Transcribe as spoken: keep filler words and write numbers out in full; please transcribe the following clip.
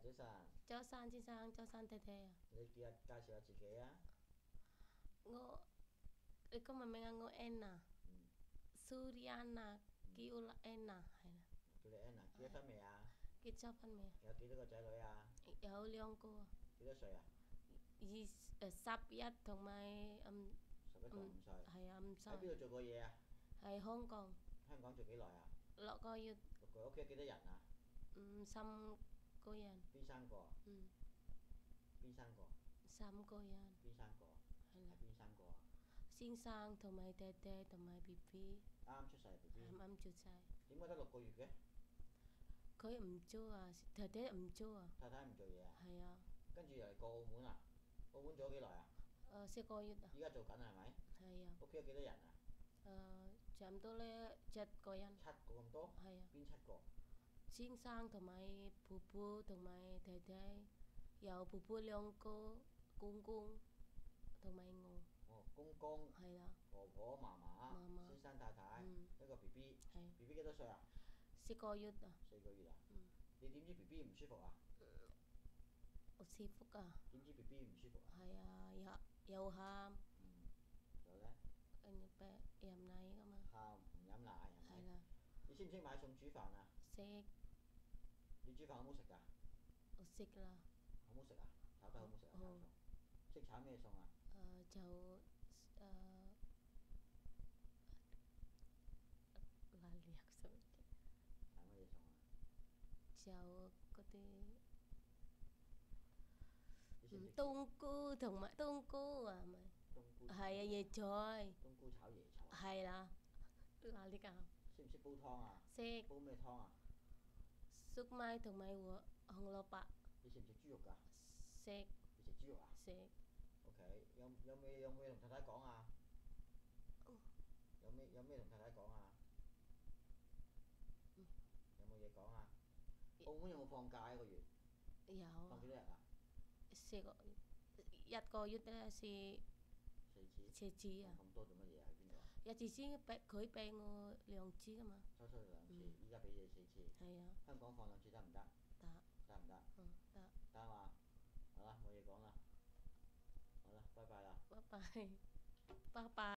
早晨。 早晨先生，早晨太太啊。 你介介紹下自己啊。 我你個名啊，我 Anna。 嗯。 Suriana，叫啦 Anna 係啦。 叫你 Anna，結咗婚未啊？ 結咗婚未？ 有幾多個仔女啊？ 有兩個。 幾多歲啊？ 二誒十一同埋嗯十一同五歲。 係啊，五歲。 喺邊度做過嘢啊？ 喺香港。 香港做幾耐啊？ 六個月。 六個月。屋企有幾多人啊？ 嗯，三個人。 邊三個？ 嗯。 邊三個？ 三個人。 邊三個？ 係啦。 係邊三個啊？ 先生同埋爹爹同埋 B B。 啱啱出世 B B。 啱啱出世。 點解得六個月嘅？ 佢唔做啊，爹爹唔做啊。 太太唔做嘢啊？ 係啊。 跟住又嚟過澳門啊？澳門做咗幾耐啊？ 誒四個月啊。 依家做緊係咪？ 係啊。 屋企有幾多人啊？ 誒差唔多咧七個人。 七個咁多？ 係啊。 邊七個？ 先生同埋婆婆同埋太太，有婆婆兩個，公公同埋我。 哦，公公。 係啦。 婆婆、嫲嫲、 嫲嫲先生、太太， 嗯一個 B B。 係。 B B 幾多歲啊？ 四個月啊。 四個月啊？ 嗯。 你點知 B B 唔舒服啊？ 好舒服啊。 點知 B B 唔舒服啊？ 係啊，有有喊， 嗯。仲有咧？ 跟住俾飲奶噶嘛。 喊唔飲奶係咪？ 係啦。 你識唔識買餸煮飯啊？ 識。 你煮飯好唔好食㗎？ 我識啦。 好唔好食啊？炒得好唔好食啊？炒餸。識炒咩餸啊？ 誒就誒哪裡啊？什麼嘅？ 炒乜嘢餸啊？ 就嗰啲你識唔識？ 冬菇同埋冬菇啊，咪冬菇。 係啊，椰菜。 冬菇炒椰菜。 係啦。哪裡㗎？ 識唔識煲湯啊？ 識。 煲咩湯啊？ 粟米同埋和紅蘿蔔。 你食唔食豬肉㗎？ 食。 你食豬肉啊？ 食。 O K，有有咩有咩同太太講啊？有咩有咩同太太講啊？有冇嘢講啊？澳門有冇放假一個月？ 有啊。 放幾多日啊？ 四個一個月咧是四次。 四次啊。 咁多做乜嘢喺邊度啊？ 一次先俾佢俾我兩次噶嘛。 初初兩次，依家俾你四次。 係啊。 香港放兩次得唔得？ 得。 得唔得？ 嗯，得。 得嘛？好啦，冇嘢講啦。好啦，拜拜啦。 拜拜。拜拜。